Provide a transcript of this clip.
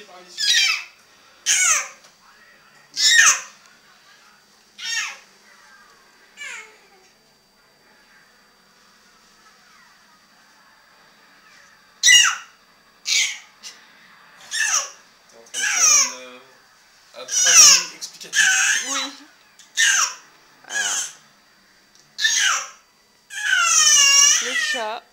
pieds par l'issue. T'es en train de faire un traduit explicatif. Oui. Voilà. Le chat.